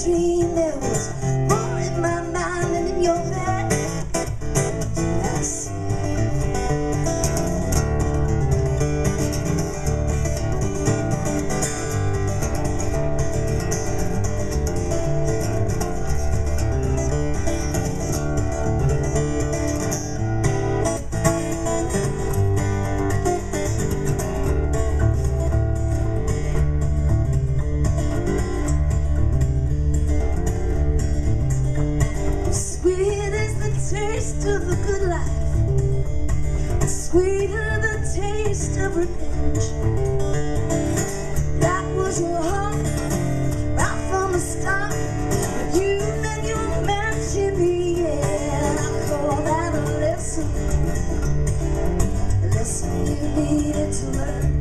dream. There was more in my mind than in your bed. Yes. Taste of the good life, sweeter the taste of revenge. That was your heart right from the start. You and you were meant to be, yeah. I call that a lesson, a lesson you needed to learn.